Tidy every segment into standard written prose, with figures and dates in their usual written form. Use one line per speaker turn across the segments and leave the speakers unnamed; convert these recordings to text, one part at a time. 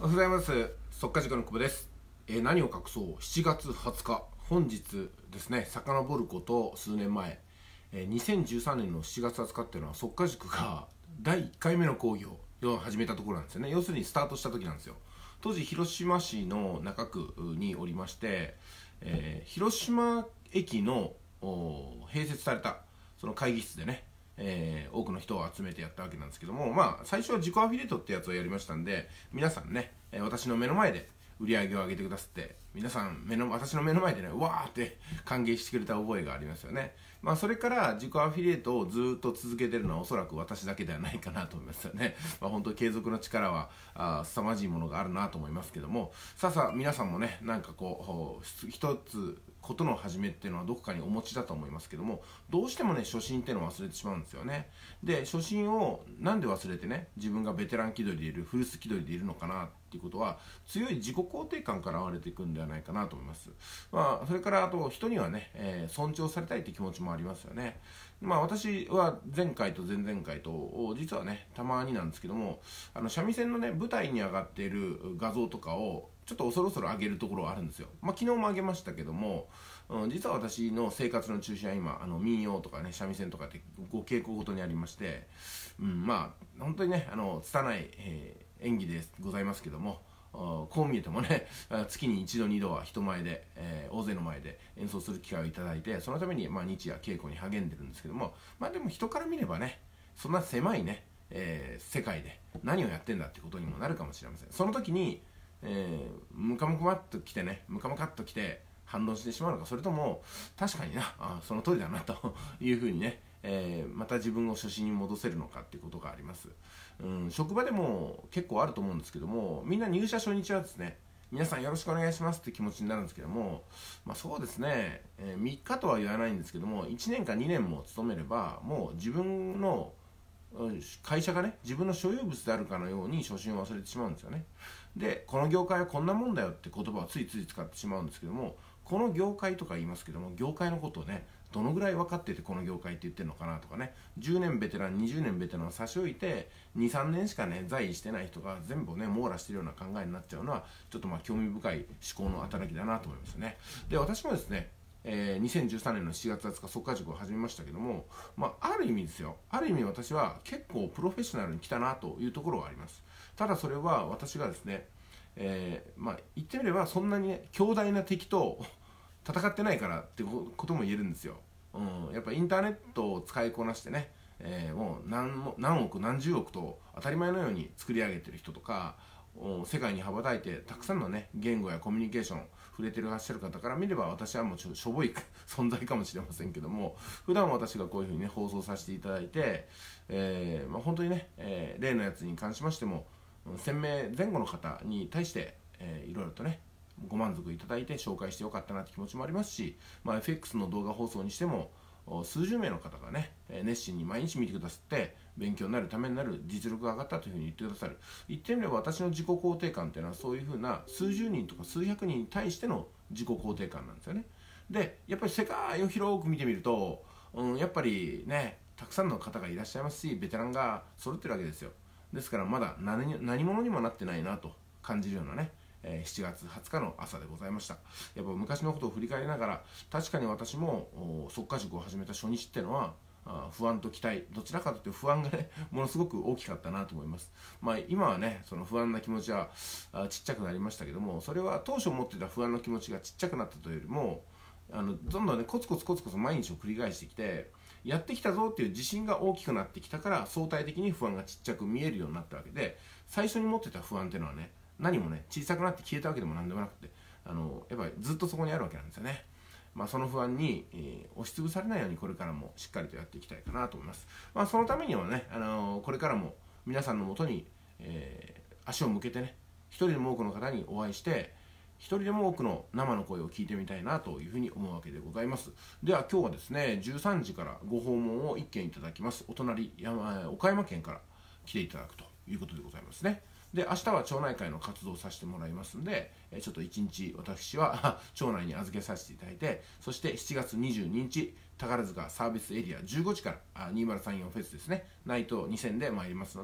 おはようございます。速稼塾の久保です。何を隠そう7月20日本日ですね、遡ること数年前、2013年の7月20日っていうのは速稼塾が第1回目の講義を始めたところなんですよね。要するにスタートした時なんですよ。当時広島市の中区におりまして、広島駅の併設されたその会議室でね、多くの人を集めてやったわけなんですけども、最初は自己アフィリエイトってやつをやりましたんで、皆さんね、私の目の前で売り上げを上げてくださって、皆さん私の目の前でね、うわーって歓迎してくれた覚えがありますよね。それから自己アフィリエイトをずっと続けてるのはおそらく私だけではないかなと思いますよね。本当に継続の力は凄まじいものがあるなと思いますけども、さあ皆さんもね、なんかこう一つことの始めっていうのはどこかにお持ちだと思いますけども、どうしてもね初心っていうのを忘れてしまうんですよね。で、初心をなんで忘れてね、自分がベテラン気取りでいる、古巣気取りでいるのかなっていうことは、強い自己肯定感から現れていくんではないかなと思います。それからあと人にはね、尊重されたいって気持ちもありますよね。私は前回と前々回と実はね、たまになんですけども、三味線のね舞台に上がっている画像とかをちょっとそろそろ上げるところはあるんですよ。昨日も上げましたけども、実は私の生活の中心は今民謡とかね、三味線とかってご傾向ごとにありまして、本当にね拙い、演技でございますけども、こう見えてもね、月に一度二度は人前で、大勢の前で演奏する機会をいただいて、そのために日夜稽古に励んでるんですけども、でも人から見ればね、そんな狭いね、世界で何をやってんだってことにもなるかもしれません。その時にムカムカっと来てね、ムカムカっと来て反論してしまうのか、それとも確かにな、その通りだなというふうにね、また自分を初心に戻せるのかっていうことがあります。職場でも結構あると思うんですけども、みんな入社初日はですね、皆さんよろしくお願いしますって気持ちになるんですけども、そうですね、3日とは言わないんですけども、1年か2年も勤めれば、もう自分の会社がね、自分の所有物であるかのように初心を忘れてしまうんですよね。で、この業界はこんなもんだよって言葉をついつい使ってしまうんですけども、この業界とか言いますけども、業界のことをね、どのぐらい分かっててこの業界って言ってるのかなとかね、10年ベテラン20年ベテランを差し置いて 2,3 年しかね在位してない人が全部ね網羅してるような考えになっちゃうのは、ちょっと興味深い思考の働きだなと思いますね。で、私もですね、2013年の7月20日速稼塾を始めましたけども、ある意味ですよ、ある意味私は結構プロフェッショナルに来たなというところがあります。ただそれは私がですね、言ってみればそんなにね強大な敵と戦ってないからってことも言えるんですよ。やっぱインターネットを使いこなしてね、もう何億何十億と当たり前のように作り上げてる人とか、世界に羽ばたいてたくさんのね言語やコミュニケーション触れてらっしゃる方から見れば、私はもうしょぼい存在かもしれませんけども、普段私がこういうふうにね放送させていただいて、本当にね、例のやつに関しましても1000名前後の方に対して、いろいろとねご満足いただいて紹介してよかったなって気持ちもありますし、FX の動画放送にしても数十名の方がね熱心に毎日見てくださって勉強になる、ためになる、実力が上がったというふうに言ってくださる。言ってみれば私の自己肯定感っていうのはそういうふうな数十人とか数百人に対しての自己肯定感なんですよね。で、やっぱり世界を広く見てみると、やっぱりねたくさんの方がいらっしゃいますし、ベテランが揃ってるわけですよ。ですからまだ何者にもなってないなと感じるようなね、7月20日の朝でございました。やっぱ昔のことを振り返りながら、確かに私も速稼塾を始めた初日っていうのは不安と期待、どちらかというと不安がねものすごく大きかったなと思います。今はねその不安な気持ちはちっちゃくなりましたけども、それは当初持ってた不安の気持ちがちっちゃくなったというよりも、どんどんねコツコツ毎日を繰り返してきて、やってきたぞっていう自信が大きくなってきたから、相対的に不安がちっちゃく見えるようになったわけで、最初に持ってた不安っていうのはね、何もね小さくなって消えたわけでも何でもなくて、やっぱりずっとそこにあるわけなんですよね。その不安に、押しつぶされないようにこれからもしっかりとやっていきたいかなと思います。そのためにはね、これからも皆さんのもとに、足を向けてね、一人でも多くの方にお会いして、一人でも多くの生の声を聞いてみたいなというふうに思うわけでございます。では今日はですね、13時からご訪問を1件いただきます。お隣岡山県から来ていただくということでございますね。で、明日は町内会の活動をさせてもらいますんで、ちょっと一日私は町内に預けさせていただいて、そして7月22日宝塚サービスエリア15時から2034フェスですね、ナイト2000で参りますので、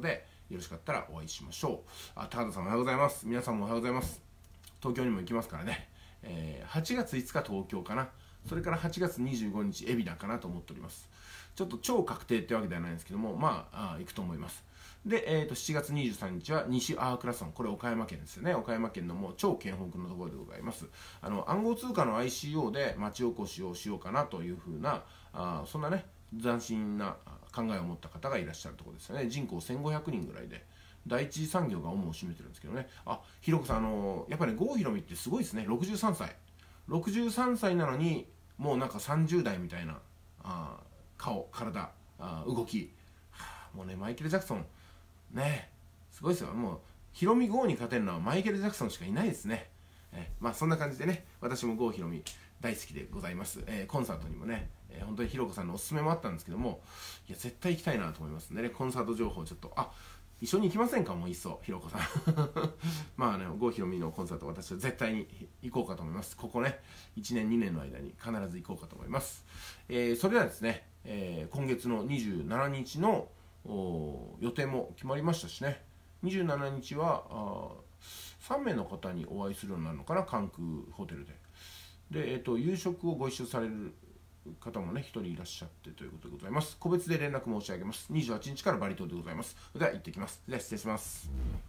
よろしかったらお会いしましょう。高田さんおはようございます。皆さんもおはようございます。東京にも行きますからね、8月5日東京かな、それから8月25日海老名かなと思っております。ちょっと超確定ってわけではないんですけども、まあ行くと思います。で、7月23日は西アークラソン、これ岡山県ですよね。岡山県のもう超県北のところでございます。暗号通貨の ICO で町おこしをしようかなというふうな、そんなね斬新な考えを持った方がいらっしゃるところですよね。人口1500人ぐらいで、第一次産業が主を占めてるんですけどね。ひろこさん、やっぱり、ね、郷ひろみってすごいですね。63歳なのにもうなんか30代みたいな顔、体、動き、もうねマイケル・ジャクソンね、すごいですよ。もうヒロミ郷に勝てるのはマイケル・ジャクソンしかいないですね。まあそんな感じでね、私も郷ひろみ大好きでございます。コンサートにもね、本当にひろこさんのおすすめもあったんですけども、いや絶対行きたいなと思いますんでね、コンサート情報ちょっと一緒に行きませんか、もういっそひろこさんまあね、郷ひろみのコンサート、私は絶対に行こうかと思います。ここね1年2年の間に必ず行こうかと思います。それではですね、今月の27日の予定も決まりましたしね。27日は3名の方にお会いするようになるのかな、関空ホテルで。で、夕食をご一緒される方もね1人いらっしゃってということでございます。個別で連絡申し上げます。28日からバリ島でございます。では行ってきます。では失礼します。